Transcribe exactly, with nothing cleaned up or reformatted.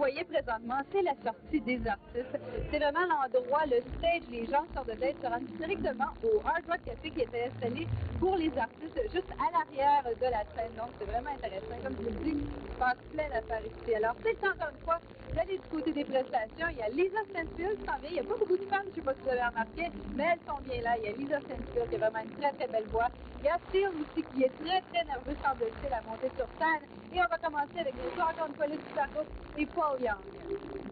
voyez présentement, c'est la sortie des artistes. C'est vraiment l'endroit, le stage, les gens sortent de tête, se rendent directement au Hard Rock Café qui était installé pour les artistes, juste à l'arrière de la scène. Donc, c'est vraiment intéressant. Comme je vous le dis, il se passe plein d'affaires ici. Alors, c'est encore une fois d'aller du côté des prestations. Il y a Lisa Stansfield qui s'en vient. Il n'y a pas beaucoup de femmes, je ne sais pas si vous avez remarqué, mais elles sont bien là. Il y a Lisa Stansfield qui a vraiment une très, très belle voix. Il y a Seal aussi qui est très, très nerveux, semble-t-il, à monter sur scène. Et on va commencer avec, encore une fois, le super groupe et Paul Young.